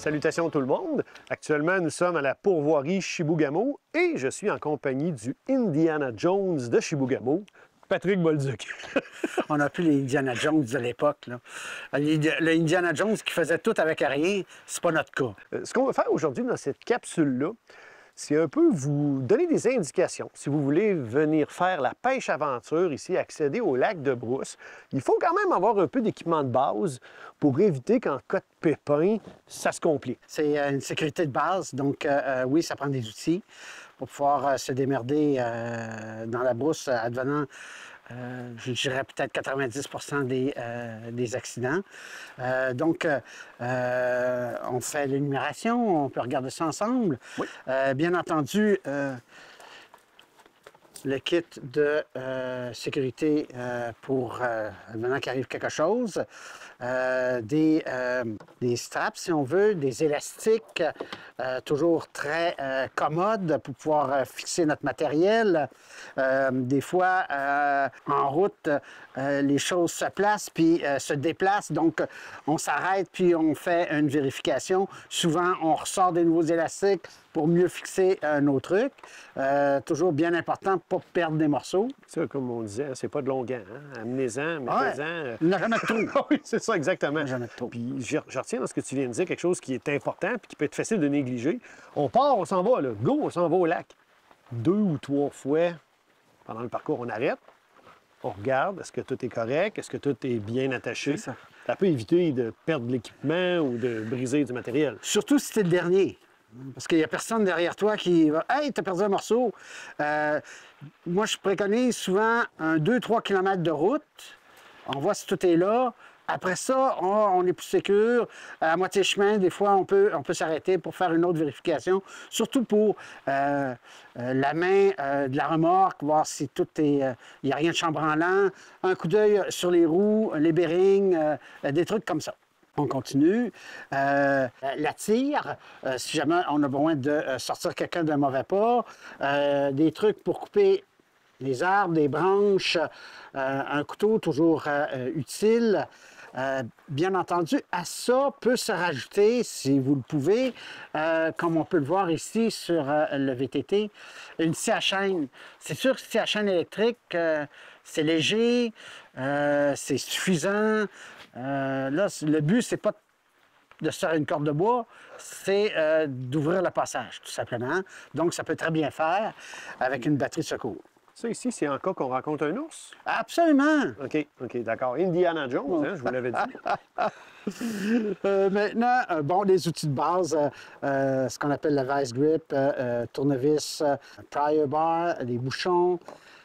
Salutations tout le monde. Actuellement, nous sommes à la pourvoirie Chibougamau et je suis en compagnie du Indiana Jones de Chibougamau, Patrick Bolduc. On a plus les Indiana Jones de l'époque. Le Indiana Jones qui faisait tout avec rien, c'est pas notre cas. Ce qu'on va faire aujourd'hui dans cette capsule-là, c'est un peu vous donner des indications. Si vous voulez venir faire la pêche aventure ici, accéder au lac de Brousse, il faut quand même avoir un peu d'équipement de base pour éviter qu'en cas de pépin, ça se complique. C'est une sécurité de base, donc oui, ça prend des outils pour pouvoir se démerder dans la brousse advenant, je dirais peut-être 90% des accidents. Donc, on fait l'énumération, on peut regarder ça ensemble. Oui. Bien entendu, le kit de sécurité pour advenant qu'il arrive quelque chose, des straps, si on veut, des élastiques, toujours très commodes pour pouvoir fixer notre matériel. Des fois, en route, les choses se placent puis se déplacent, donc on s'arrête puis on fait une vérification. Souvent, on ressort des nouveaux élastiques pour mieux fixer nos trucs. Toujours bien important pour ne pas perdre des morceaux. Ça, comme on disait, c'est pas de long gant. Hein? Amenez-en, mettez-en. Il n'y a jamais de trop. Oui, c'est ça, exactement. Jamais de trop. Puis je retiens dans ce que tu viens de dire quelque chose qui est important et qui peut être facile de négliger. On part, on s'en va, là. Go, on s'en va au lac. 2 ou 3 fois pendant le parcours, on arrête. On regarde, est-ce que tout est correct? Est-ce que tout est bien attaché? C'est ça. Ça peut éviter de perdre de l'équipement ou de briser du matériel. Surtout si c'est le dernier. Parce qu'il n'y a personne derrière toi qui va « Hey, t'as perdu un morceau! » Moi, je préconise souvent un 2-3 km de route. On voit si tout est là. Après ça, on est plus sécure. À moitié chemin, des fois, on peut s'arrêter pour faire une autre vérification. Surtout pour la main de la remorque, voir si tout est... Il n'y a rien de chambranlant. Un coup d'œil sur les roues, les bearings, des trucs comme ça. On continue. La tire, si jamais on a besoin de sortir quelqu'un d'un mauvais pas. Des trucs pour couper les arbres, des branches. Un couteau toujours utile. Bien entendu, à ça peut se rajouter, si vous le pouvez, comme on peut le voir ici sur le VTT, une scie à chaîne. C'est sûr que scie à chaîne électrique, c'est léger, c'est suffisant. Là, le but, c'est pas de se faire une corde de bois, c'est d'ouvrir le passage, tout simplement. Donc, ça peut très bien faire avec une batterie de secours. Ça ici, c'est en cas qu'on rencontre un ours? Absolument! OK, d'accord. Indiana Jones, hein, je vous l'avais dit. Maintenant, bon, les outils de base, ce qu'on appelle la vice grip, tournevis, pry bar, les bouchons.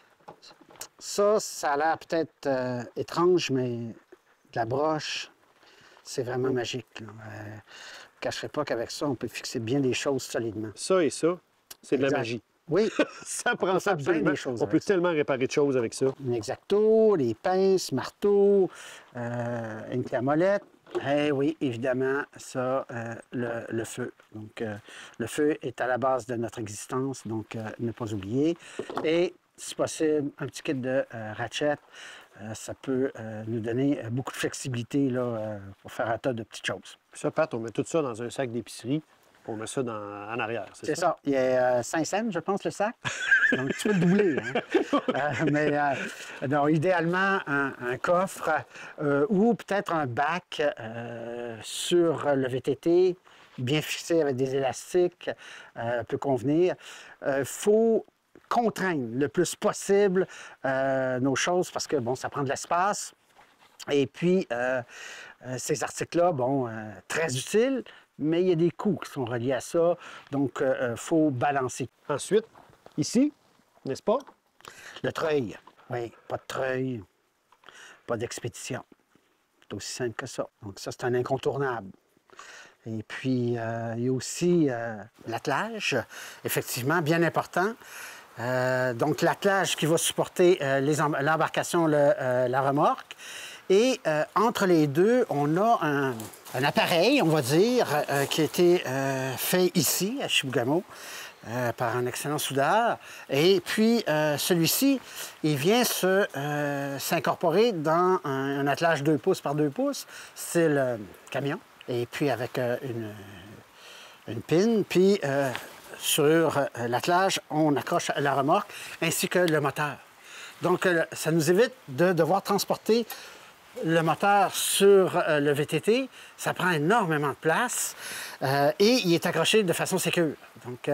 Ça a l'air peut-être étrange, mais de la broche, c'est vraiment magique. Je ne cacherai pas qu'avec ça, on peut fixer bien des choses solidement. Ça et ça, c'est de la Exact. magie. Oui. Ça prend ça bien absolument. des choses On peut avec ça. tellement réparer de choses avec ça. Un exacto, les pinces, marteau, une clé à molette. Eh oui, évidemment, ça, le feu. Donc, le feu est à la base de notre existence, donc ne pas oublier. Et, si possible, un petit kit de ratchet. Ça peut nous donner beaucoup de flexibilité là, pour faire un tas de petites choses. Puis ça, Pat, on met tout ça dans un sac d'épicerie. On met ça en arrière, C'est ça. Il y a 5 cents, je pense, le sac. Donc, tu peux le doubler. Hein? Non, idéalement, un coffre ou peut-être un bac sur le VTT, bien fixé avec des élastiques, peut convenir. Il faut contraindre le plus possible nos choses parce que, bon, ça prend de l'espace. Et puis, ces articles-là, bon, très utiles, mais il y a des coûts qui sont reliés à ça, donc il faut balancer. Ensuite, ici, n'est-ce pas? Le treuil. Oui, pas de treuil, pas d'expédition. C'est aussi simple que ça. Donc ça, c'est un incontournable. Et puis, il y a aussi l'attelage, effectivement, bien important. Donc, l'attelage qui va supporter l'embarcation, la remorque. Et entre les deux, on a un appareil, on va dire, qui a été fait ici, à Chibougamau, par un excellent soudeur. Et puis, celui-ci, il vient s'incorporer dans un attelage 2 pouces par 2 pouces. C'est le camion. Et puis, avec une une pine, puis sur l'attelage, on accroche la remorque ainsi que le moteur. Donc, ça nous évite de devoir transporter le moteur sur le VTT. Ça prend énormément de place et il est accroché de façon sécure. Donc,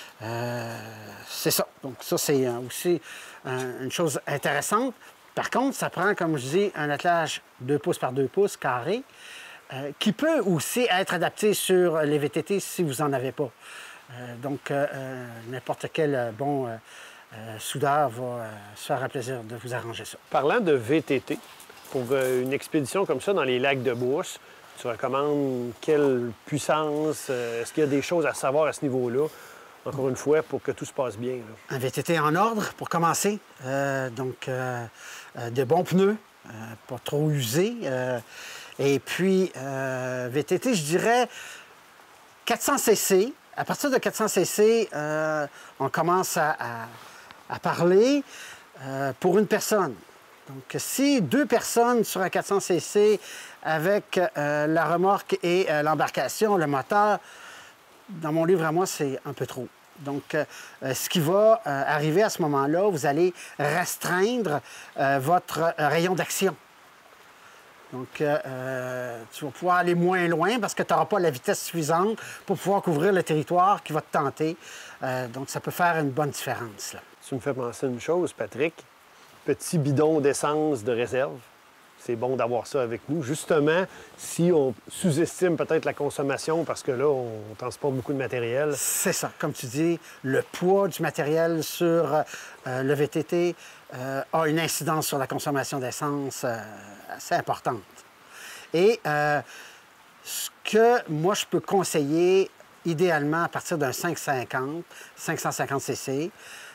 c'est ça. Donc, ça, c'est aussi une chose intéressante. Par contre, ça prend, comme je dis, un attelage 2 pouces par 2 pouces carré qui peut aussi être adapté sur les VTT si vous n'en avez pas. Donc, n'importe quel bon soudeur va se faire un plaisir de vous arranger ça. Parlant de VTT, pour une expédition comme ça dans les lacs de brousse, tu recommandes quelle puissance? Est-ce qu'il y a des choses à savoir à ce niveau-là? Encore une fois, pour que tout se passe bien. Là. Un VTT en ordre pour commencer. Donc, de bons pneus, pas trop usés. Et puis, VTT, je dirais 400 cc. À partir de 400 cc, on commence à parler pour une personne. Donc, si 2 personnes sur un 400 cc avec la remorque et l'embarcation, le moteur, dans mon livre à moi, c'est un peu trop. Donc, ce qui va arriver à ce moment-là, vous allez restreindre votre rayon d'action. Donc, tu vas pouvoir aller moins loin parce que tu n'auras pas la vitesse suffisante pour pouvoir couvrir le territoire qui va te tenter. Donc, ça peut faire une bonne différence. Là. Tu me fais penser à une chose, Patrick. Petit bidon d'essence de réserve. C'est bon d'avoir ça avec nous. Justement, si on sous-estime peut-être la consommation parce que là, on transporte beaucoup de matériel. C'est ça. Comme tu dis, le poids du matériel sur le VTT a une incidence sur la consommation d'essence assez importante. Et ce que moi, je peux conseiller, idéalement, à partir d'un 550 cc,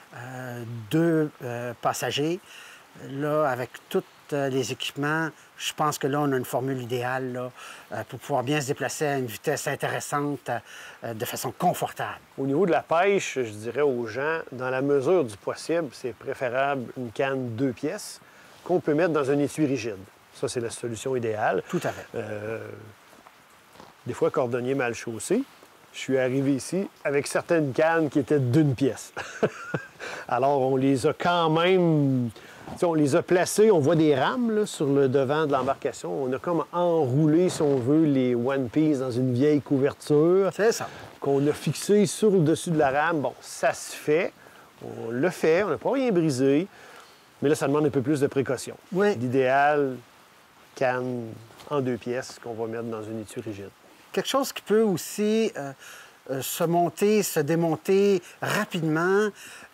2 passagers, là, avec tous les équipements, je pense que là, on a une formule idéale là, pour pouvoir bien se déplacer à une vitesse intéressante de façon confortable. Au niveau de la pêche, je dirais aux gens, dans la mesure du possible, c'est préférable une canne 2 pièces qu'on peut mettre dans un étui rigide. Ça, c'est la solution idéale. Tout à fait. Des fois, cordonnier mal chaussé, je suis arrivé ici avec certaines cannes qui étaient d'1 pièce. Alors, on les a quand même... On les a placées, on voit des rames là, sur le devant de l'embarcation. On a comme enroulé, si on veut, les One Piece dans une vieille couverture. C'est ça. Qu'on a fixé sur le dessus de la rame. Bon, ça se fait. On le fait, on n'a pas rien brisé. Mais là, ça demande un peu plus de précaution. Oui. L'idéal, canne en 2 pièces qu'on va mettre dans une étui rigide. Quelque chose qui peut aussi se monter, se démonter rapidement.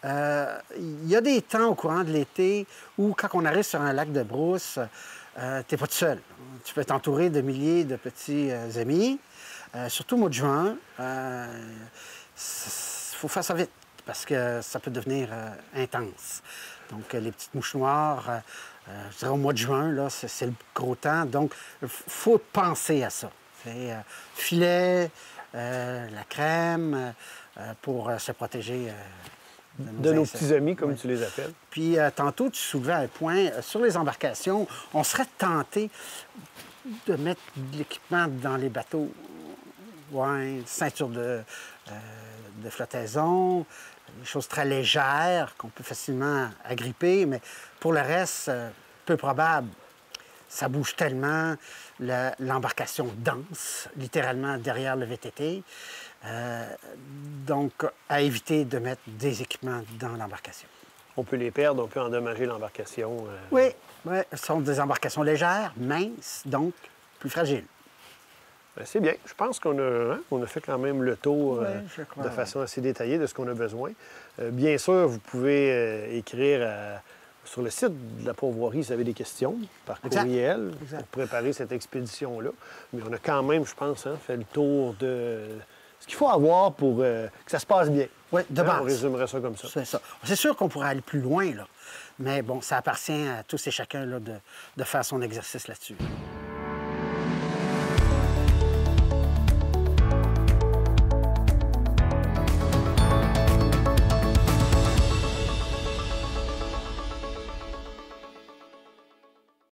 Il y a des temps au courant de l'été où, quand on arrive sur un lac de brousse, tu n'es pas tout seul. Tu peux être entouré de milliers de petits amis, surtout au mois de juin. Il faut faire ça vite parce que ça peut devenir intense. Donc, les petites mouches noires, je dirais au mois de juin, là, c'est le gros temps. Donc, il faut penser à ça. Filet, la crème pour se protéger de nos petits amis, comme tu les appelles. Puis, tantôt, tu soulevais un point. Sur les embarcations, on serait tenté de mettre de l'équipement dans les bateaux. Ouais, ceinture de flottaison, des choses très légères qu'on peut facilement agripper, mais pour le reste, peu probable. Ça bouge tellement, l'embarcation danse, littéralement derrière le VTT. Donc, à éviter de mettre des équipements dans l'embarcation. On peut les perdre, on peut endommager l'embarcation. Oui, ce sont des embarcations légères, minces, donc plus fragiles. C'est bien. Je pense qu'on a, on a fait quand même le tour crois, de façon assez détaillée de ce qu'on a besoin. Bien sûr, vous pouvez écrire sur le site de la pourvoirie si vous avez des questions par courriel pour préparer cette expédition-là. Mais on a quand même, je pense, fait le tour de ce qu'il faut avoir pour que ça se passe bien. Oui, de base. On résumerait ça comme ça. C'est ça. C'est sûr qu'on pourrait aller plus loin, là. Mais bon, ça appartient à tous et chacun là, de faire son exercice là-dessus.